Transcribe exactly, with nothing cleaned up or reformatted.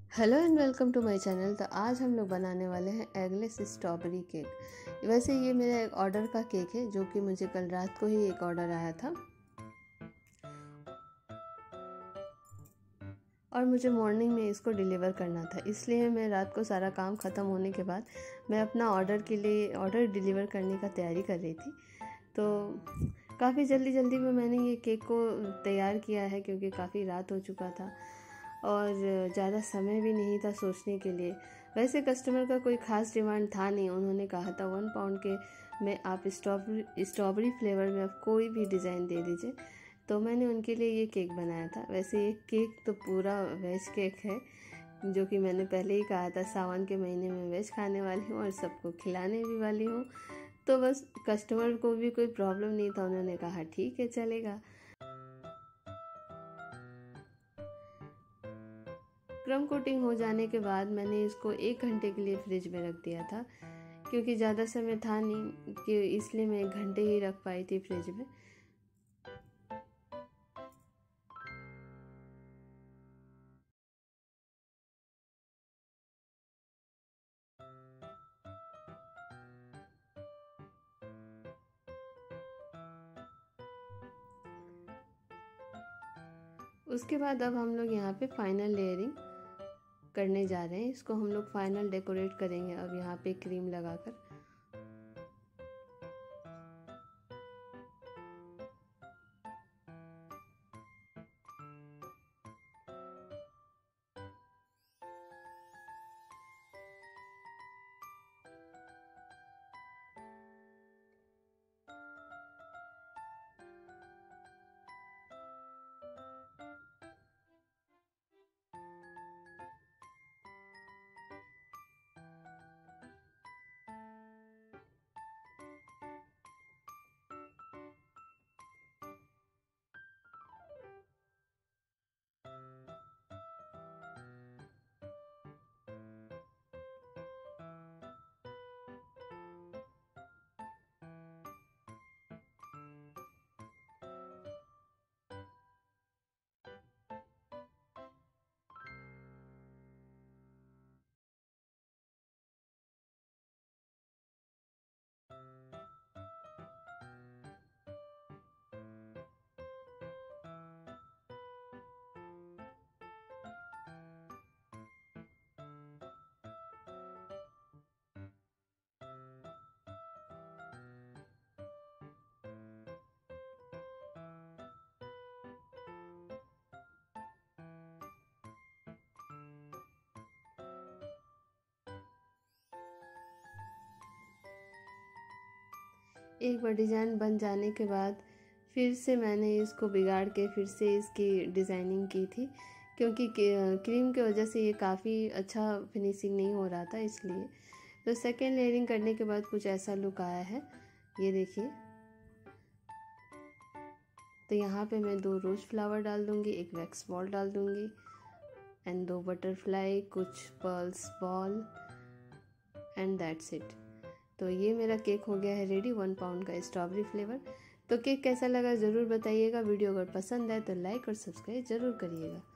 Hello and welcome to my channel. तो आज हम लोग बनाने वाले हैं एगलेस स्ट्रॉबेरी केक। वैसे ये मेरा एक ऑर्डर का केक है जो कि मुझे कल रात को ही एक ऑर्डर आया था और मुझे मॉर्निंग में इसको डिलीवर करना था, इसलिए मैं रात को सारा काम ख़त्म होने के बाद मैं अपना ऑर्डर के लिए ऑर्डर डिलीवर करने का तैयारी कर रही थी। तो काफ़ी जल्दी जल्दी में मैंने ये केक को तैयार किया है क्योंकि काफ़ी रात हो चुका था और ज़्यादा समय भी नहीं था सोचने के लिए। वैसे कस्टमर का कोई ख़ास डिमांड था नहीं, उन्होंने कहा था वन पाउंड के में आप स्ट्रॉबेरी स्ट्रॉबेरी फ्लेवर में आप कोई भी डिज़ाइन दे दीजिए, तो मैंने उनके लिए ये केक बनाया था। वैसे ये केक तो पूरा वेज केक है, जो कि मैंने पहले ही कहा था सावन के महीने में वेज खाने वाली हूँ और सबको खिलाने भी वाली हूँ। तो बस कस्टमर को भी कोई प्रॉब्लम नहीं था, उन्होंने कहा ठीक है चलेगा। क्रम कोटिंग हो जाने के बाद मैंने इसको एक घंटे के लिए फ्रिज में रख दिया था क्योंकि ज़्यादा समय था नहीं कि इसलिए मैं एक घंटे ही रख पाई थी फ्रिज में। उसके बाद अब हम लोग यहाँ पे फाइनल लेयरिंग करने जा रहे हैं। इसको हम लोग फाइनल डेकोरेट करेंगे अब यहाँ पे क्रीम लगाकर। एक बार डिज़ाइन बन जाने के बाद फिर से मैंने इसको बिगाड़ के फिर से इसकी डिज़ाइनिंग की थी क्योंकि क्रीम की वजह से ये काफ़ी अच्छा फिनिशिंग नहीं हो रहा था, इसलिए। तो सेकेंड लेयरिंग करने के बाद कुछ ऐसा लुक आया है, ये देखिए। तो यहाँ पे मैं दो रोज़ फ्लावर डाल दूँगी, एक वैक्स बॉल डाल दूँगी एंड दो बटरफ्लाई, कुछ pearls ball and that's it. तो ये मेरा केक हो गया है रेडी, वन पाउंड का स्ट्रॉबेरी फ्लेवर। तो केक कैसा लगा ज़रूर बताइएगा। वीडियो अगर पसंद आए तो लाइक और सब्सक्राइब ज़रूर करिएगा।